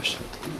Yavaş.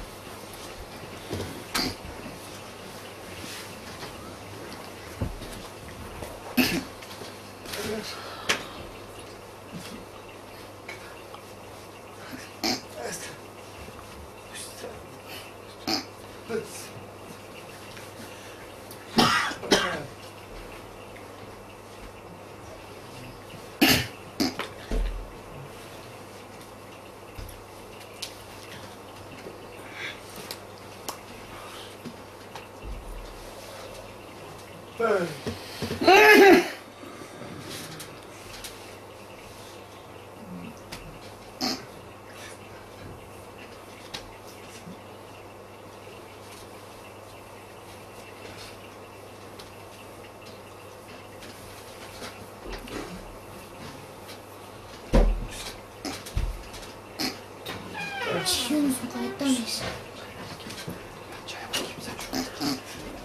Açıyor musun? Kayıtta mıyız? Çaya bakayım sen şurada.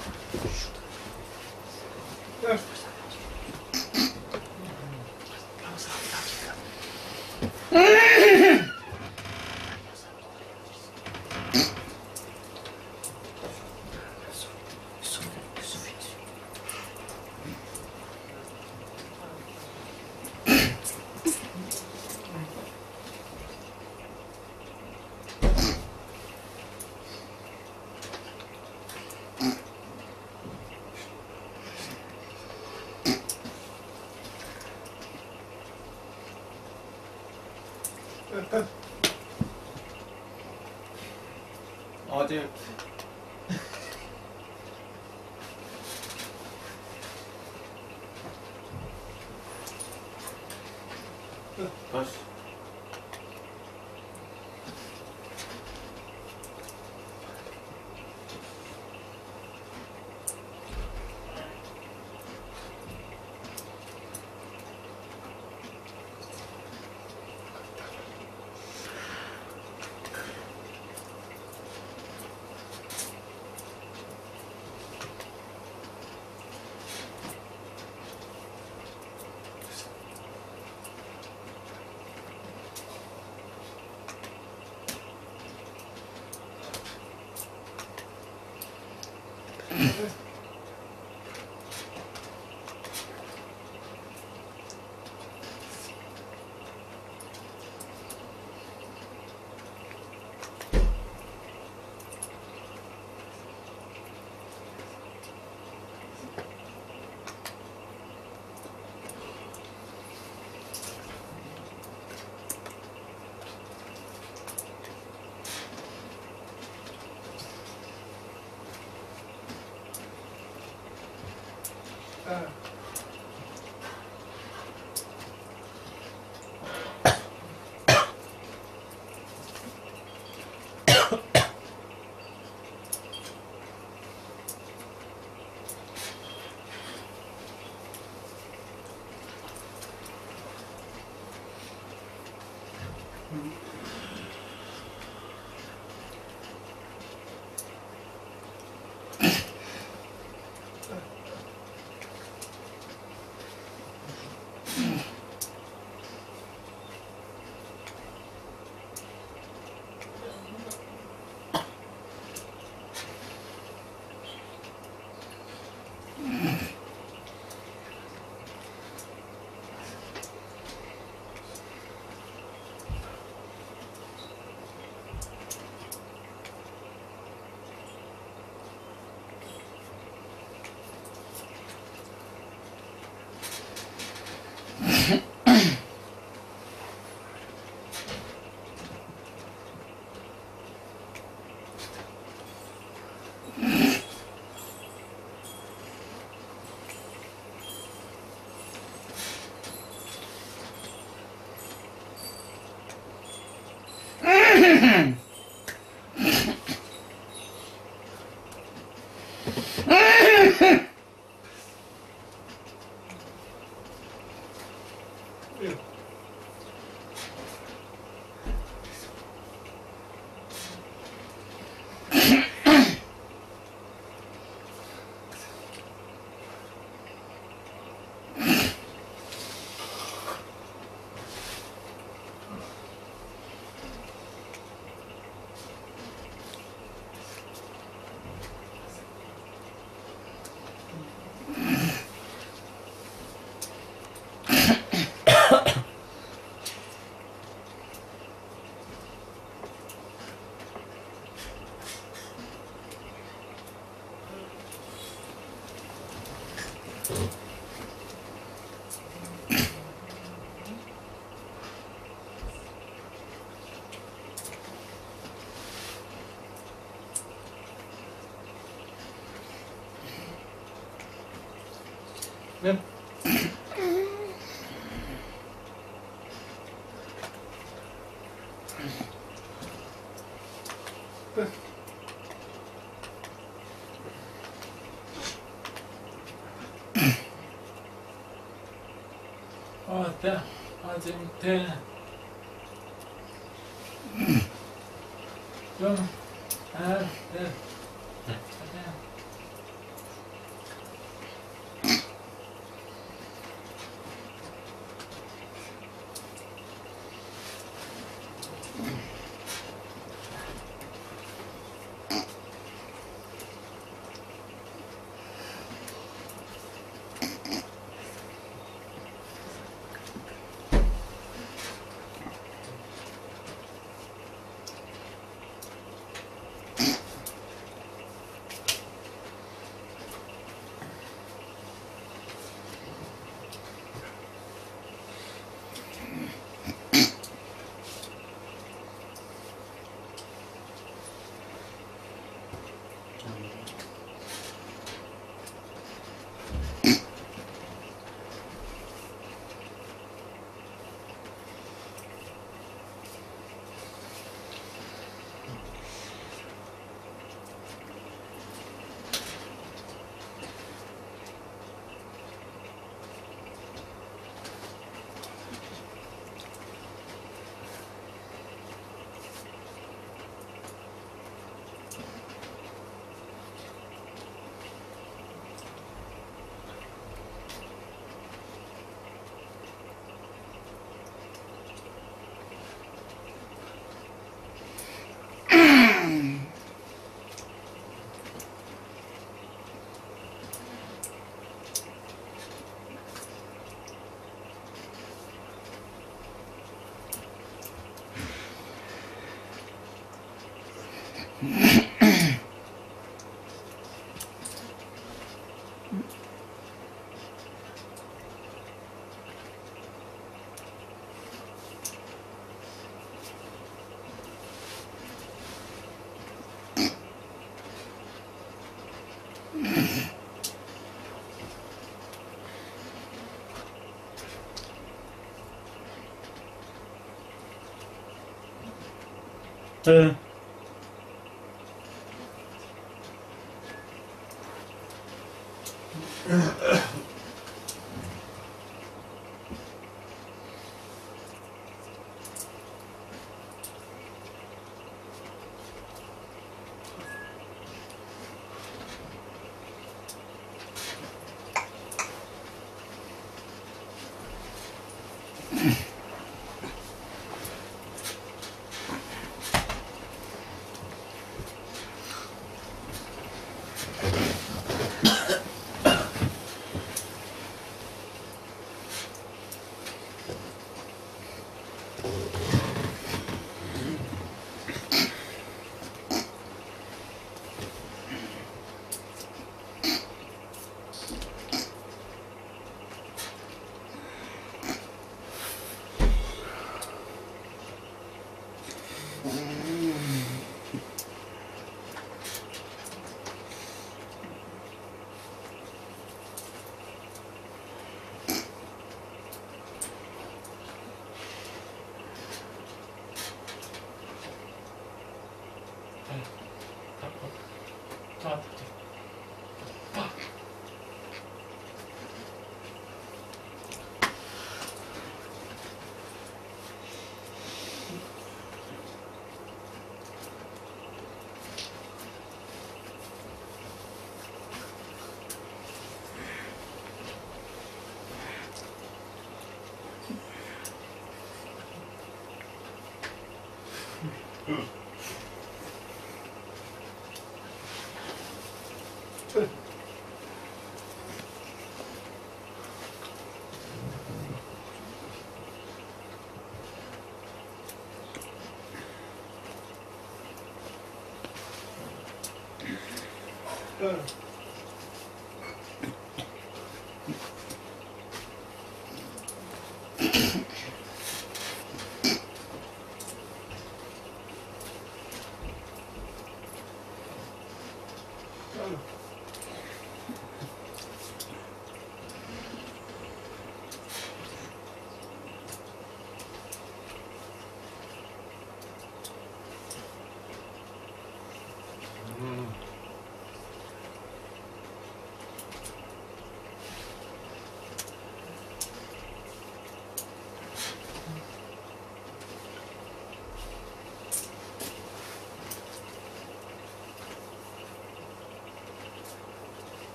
Evet. Yalnız abi bir dakika. Hadi. Kaç? Ven. Ven. Hadi, hadi bitti. Dur. Hadi. Hadi.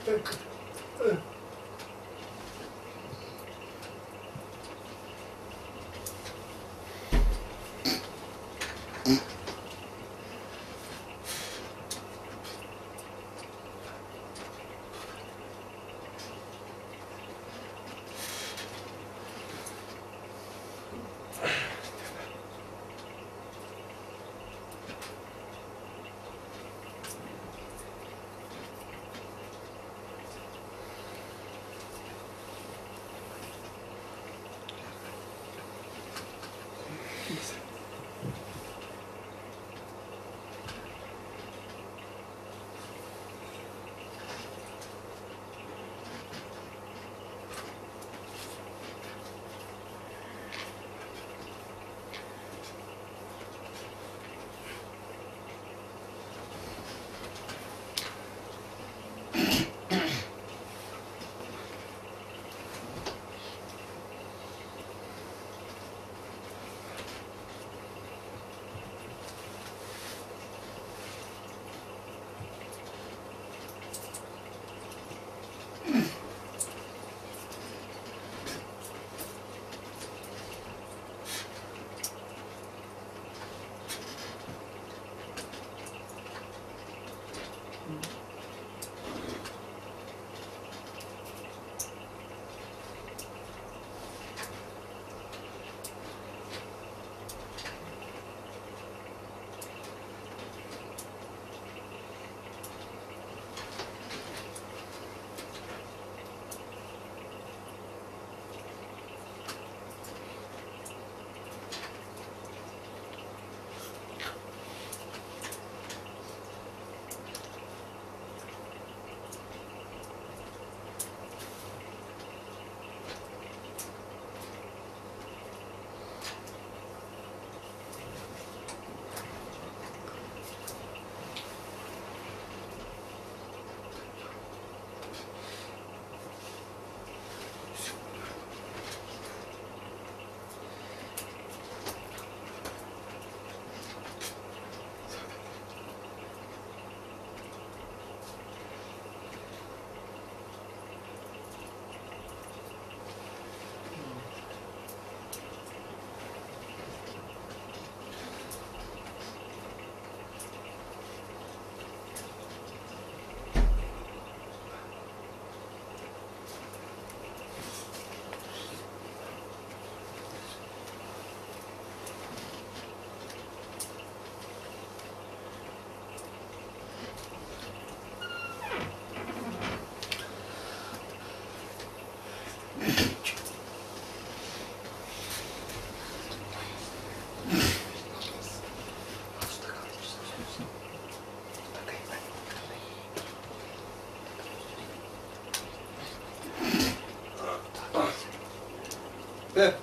Ver.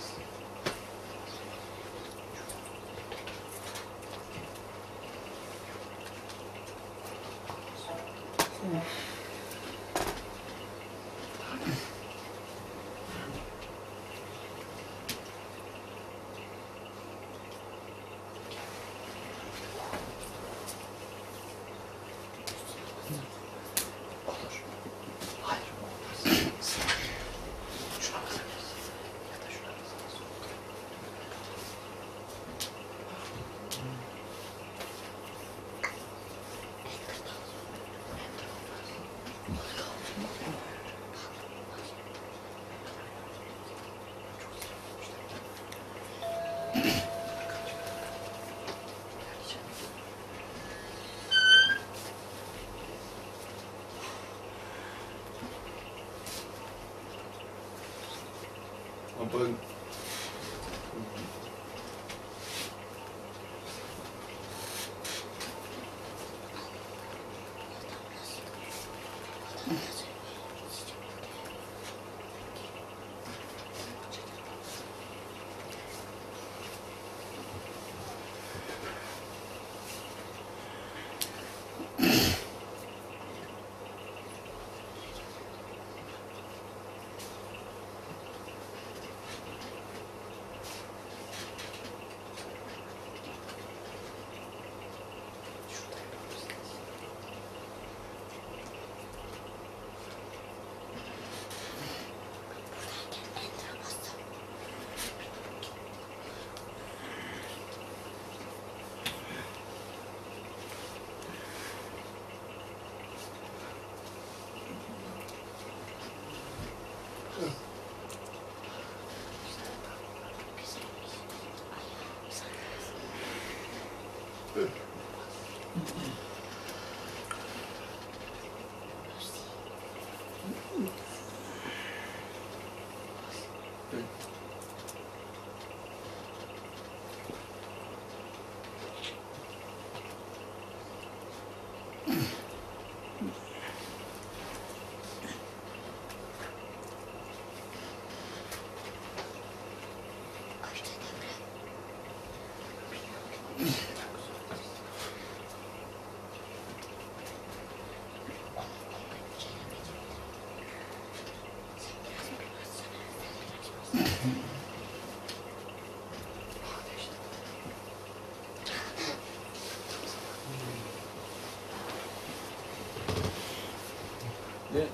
Ampun. Ne?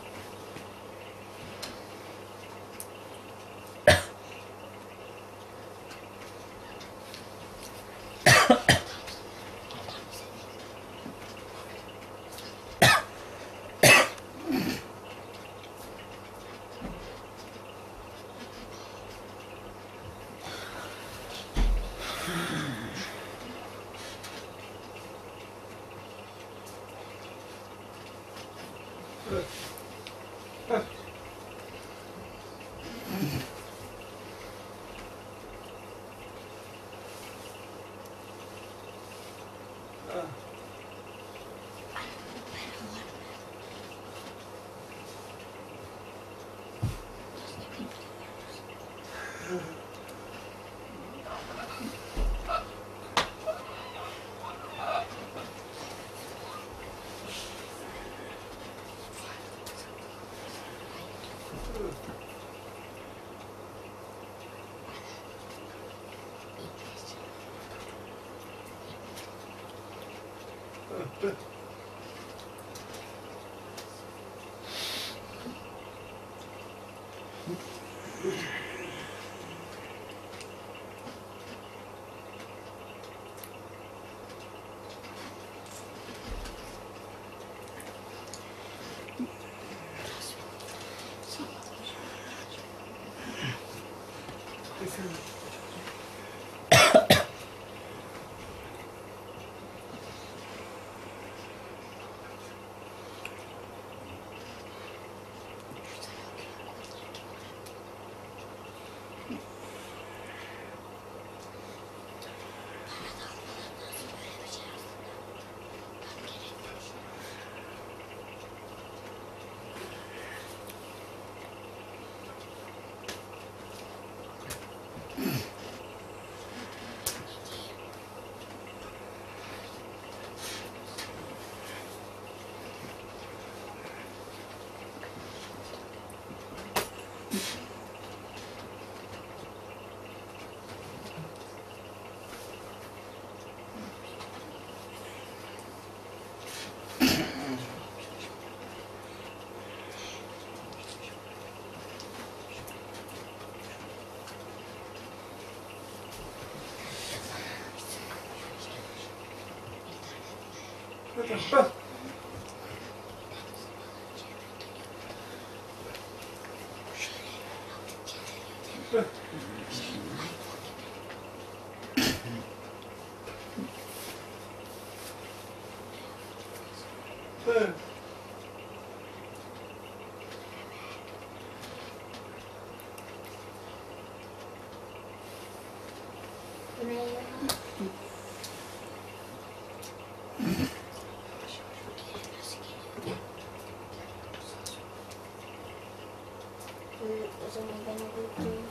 O zaman ben alayım.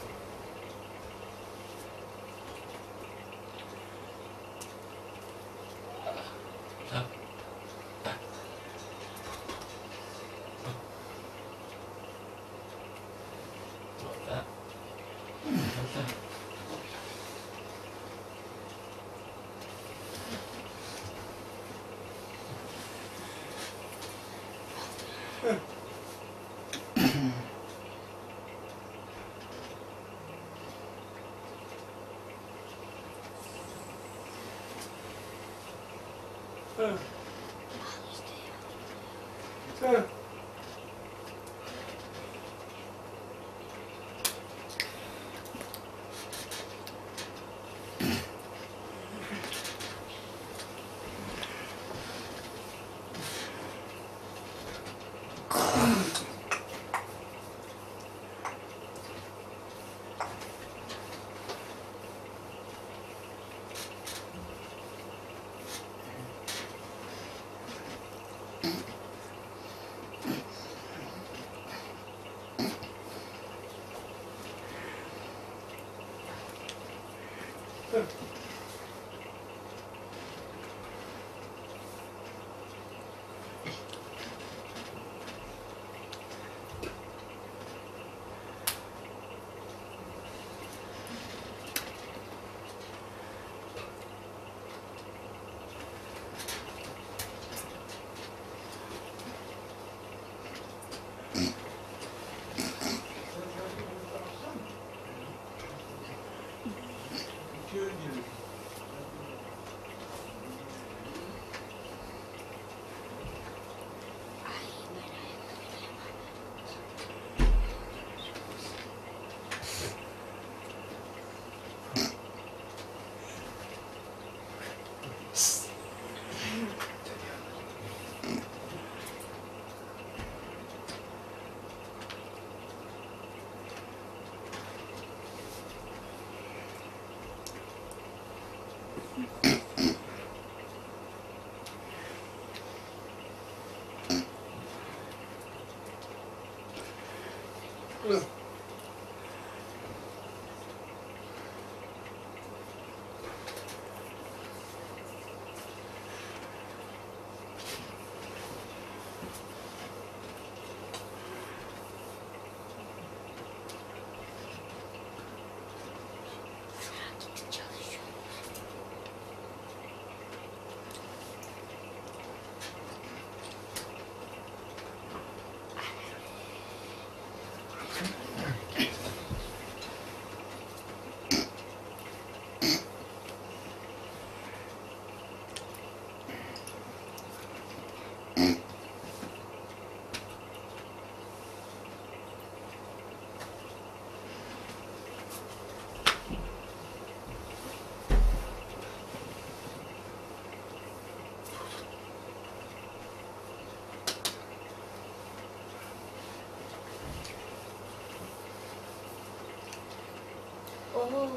Oho.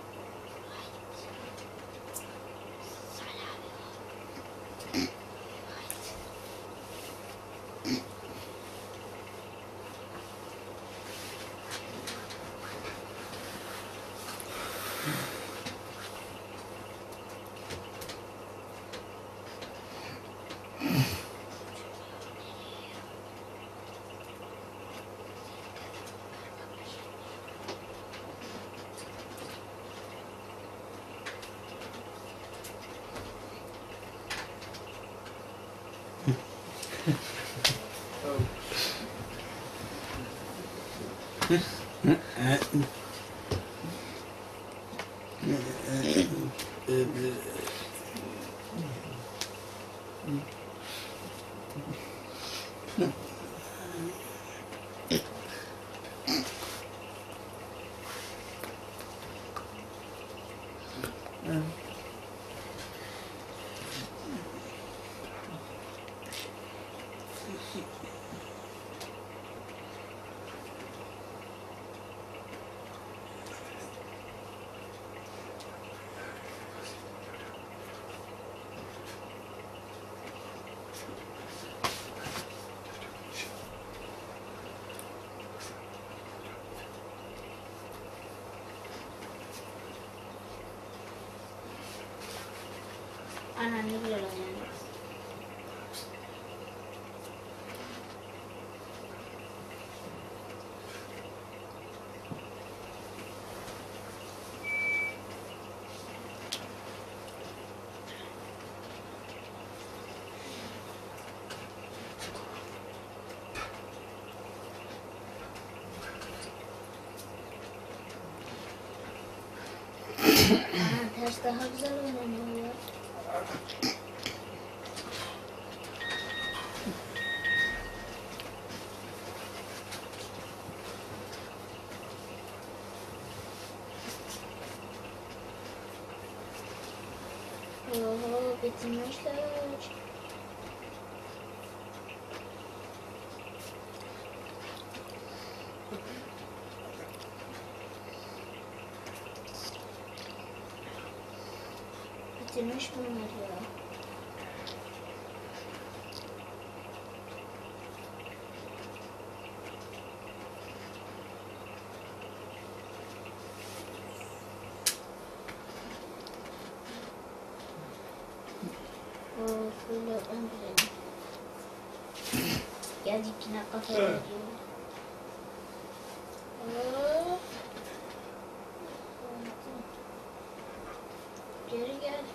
Anneanne güzel oynuyor. Ters daha güzel oynanıyor. Oho, bitirmişler. Bitirmiş bunlar ya. Şöyle ön gidelim. Geldik yine kafaya gidiyor. Geri gel.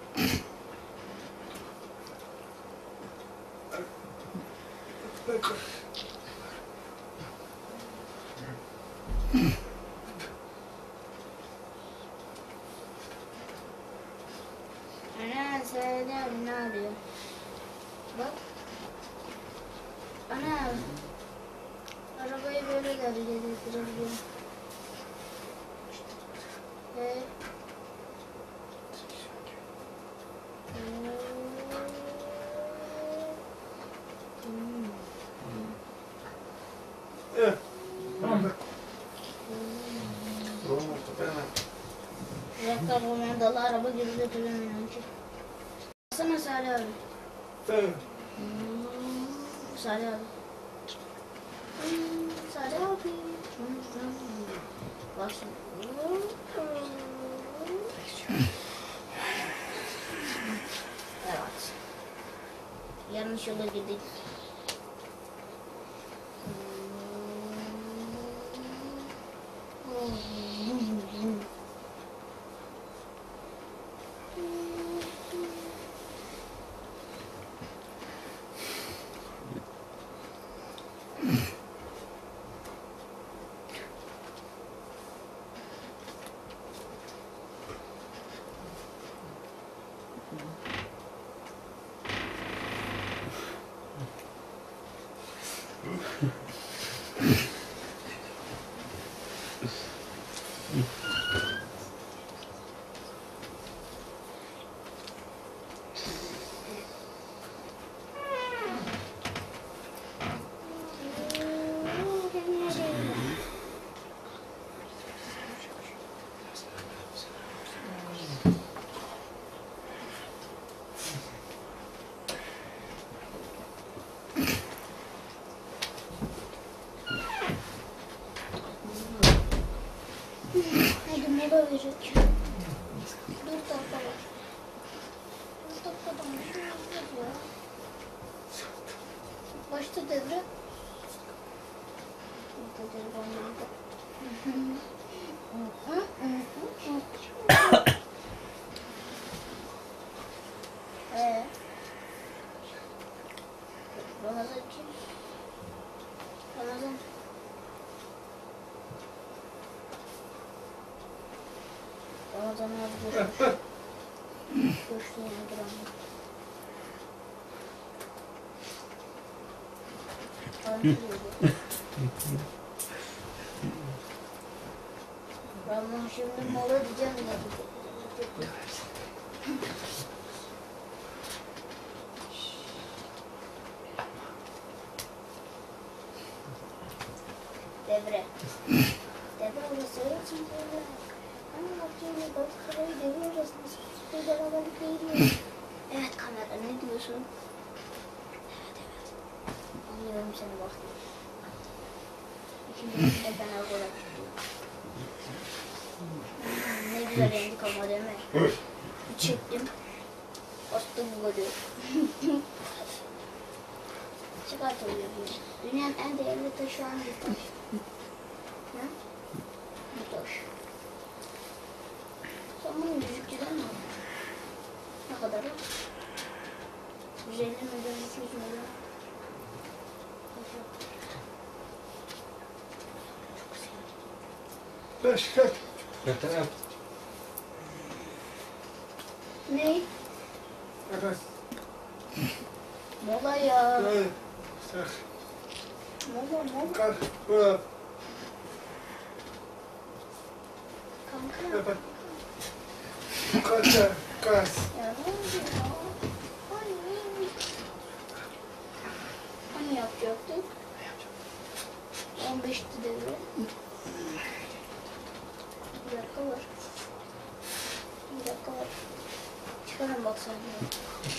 Ana Serdar ne arıyor? Bak. Ana. Arabayı böyle de hareket ettirebiliyorum. Evet. Uzakta kumandalı araba gibi götürüyorum önce. Baksana Salih abi. Salih abi. Salih abi. Bak şimdi. Evet. Yanlış yola girdik. Hadi mola verecek. 4 dakika var. 4 dakikadan bir şey olmaz ya. Başta devre. Burada telefon burada. Ramazan kim? Ramazan. Ramazan abi görmüş. Görüştü yani duramıyor. Ben şimdi mola diyeceğim de. Devre. Devre orası öğretmen devre. Ama bakıyorum bak parayı devre orasında sıkıştığı beraberlikle gidiyor. Evet kamera ne diyorsun? Evet. Anlıyorum seni bak. İkinci de ben algıla çıktım. Ne güzel yendik ama değil mi? Çektim. Bastım golü. Çıkartılıyor bu. Dünyanın en değerli taşı hangi taş? Ha? Bu taş. Sen bunu yüzükçüden mi aldın? Ne kadar o? 150 milyon, 200 milyon. Çok sevdim. Başka. Ne? Evet. Mola ya. Sak. Mola. Kar. Bura. Kanka. Evet. Kaça. Kas. Ya ne oldu ya? Hani yapacaktık? 15'ti devre. Bir dakika var. Bir dakika var. Çıkarın bak sen de.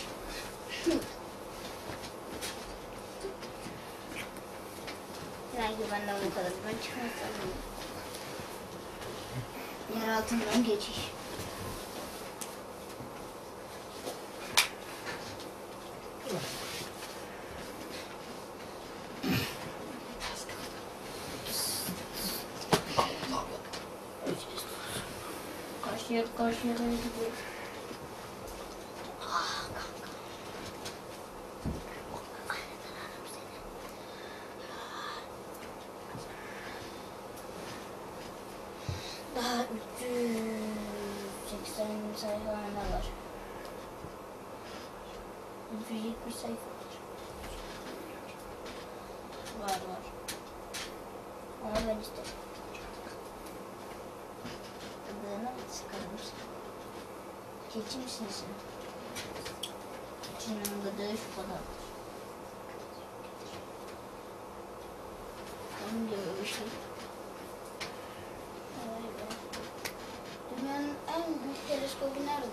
Yani benden bu kadar. Ben çıkarsam yer altından geçiş. Karşıya doğru gidiyor. Ah kanka. Ararım seni. Daha 380 sayfa ne var? 370 sayfa var. Var. Ama ben isterim. Adını sıkarım sana. Keçi misin sen? Keçinin gıdığı şu kadardır. Onun gibi bir şey. Vay be. Dünyanın en büyük teleskobu nerede?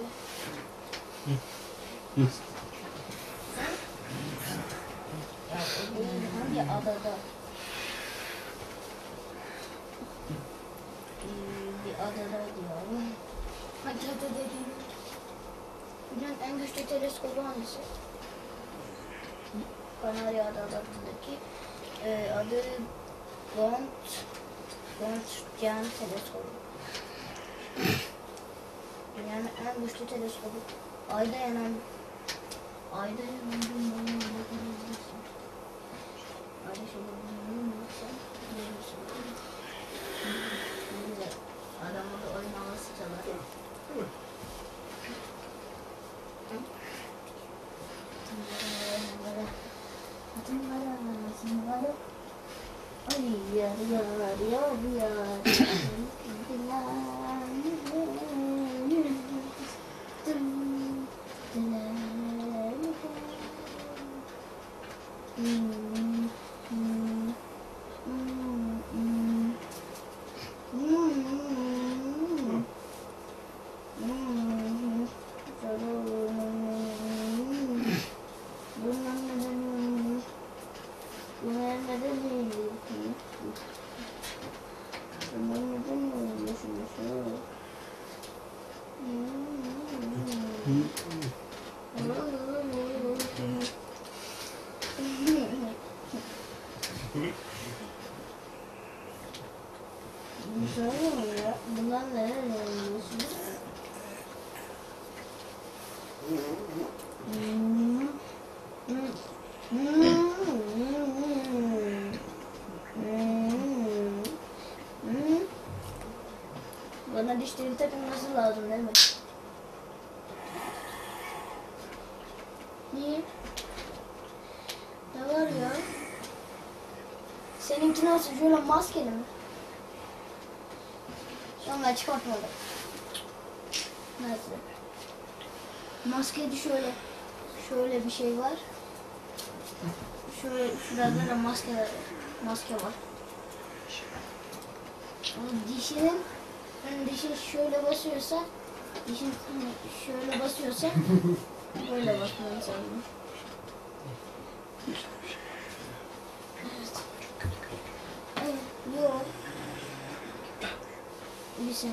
Ya o değil, hangi adada? Bir adada diyorum. Hangi adada değil? Dünyanın en güçlü teleskobu hangisi? Kanarya Adaları'ndaki adı Rontgen teleskobu. Dünyanın en güçlü teleskobu. Ayda yanan bir mumya bakabilirsin. Ayda şöyle sen görürsün. Güzel. Adamı da oyun havası çalar. Bunlar neler oluyorsun? Bana dişlerin takılması lazım değil mi? Niye? Ne var ya? Seninki nasıl? Şöyle maskeli mi? Şu an ben çıkartmadım. Nasıl? Maskede şöyle bir şey var. Şöyle şurada da maske var. Dişinin dişi şöyle basıyorsa böyle basman lazım. Evet, yok. Bir sene.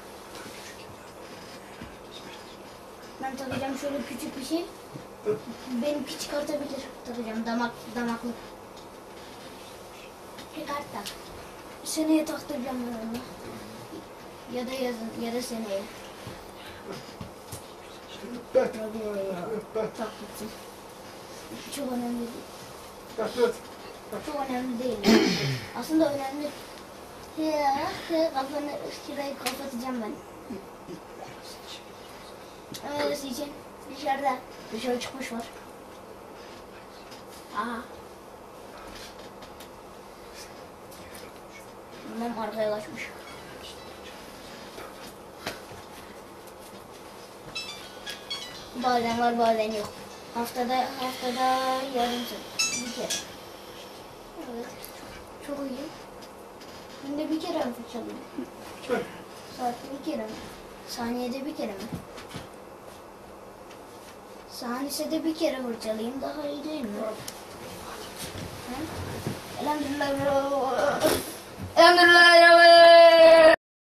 Ben takacağım şöyle küçük bir şey. Benimki çıkartabilir. Takacağım damaklık. Çıkart tak. Seneye taktıracağım ben onu. Ya da yazın ya da seneye. Taktırdım. Çok önemli değil. Çok önemli değil. Aslında önemli. Şurayı kapatacağım ben. Öylesi için dışarı çıkmış var. Aha. Bundan arkaya kaçmış. Bazen var bazen yok. Haftada yarım bir kere. Evet. Çok iyi. Günde bir kere mi fırçalıyorum? Saatte bir kere mi? Saniyede bir kere mi? Saniyede bir kere fırçalayayım daha iyi değil mi? Elhamdülillah. Elhamdülillah.